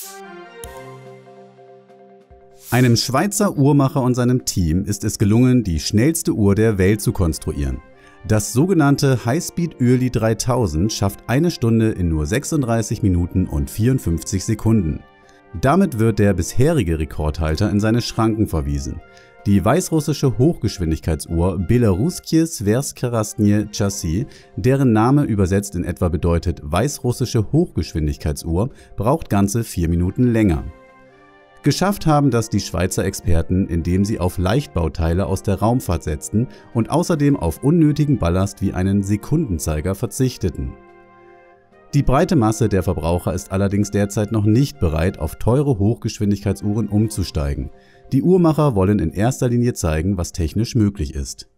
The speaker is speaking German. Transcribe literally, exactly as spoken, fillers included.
Einem Schweizer Uhrmacher und seinem Team ist es gelungen, die schnellste Uhr der Welt zu konstruieren. Das sogenannte High-Speed Uhrli dreitausend schafft eine Stunde in nur sechsunddreißig Minuten und vierundfünfzig Sekunden. Damit wird der bisherige Rekordhalter in seine Schranken verwiesen. Die weißrussische Hochgeschwindigkeitsuhr Belaruskije Sverskharastnje Chassis, deren Name übersetzt in etwa bedeutet weißrussische Hochgeschwindigkeitsuhr, braucht ganze vier Minuten länger. Geschafft haben das die Schweizer Experten, indem sie auf Leichtbauteile aus der Raumfahrt setzten und außerdem auf unnötigen Ballast wie einen Sekundenzeiger verzichteten. Die breite Masse der Verbraucher ist allerdings derzeit noch nicht bereit, auf teure Hochgeschwindigkeitsuhren umzusteigen. Die Uhrmacher wollen in erster Linie zeigen, was technisch möglich ist.